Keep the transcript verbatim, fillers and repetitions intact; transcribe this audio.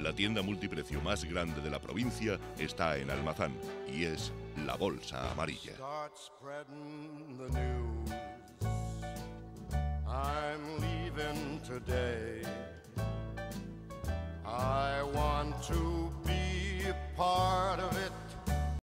La tienda multiprecio más grande de la provincia está en Almazán y es La Bolsa Amarilla. I'm leaving today. I want to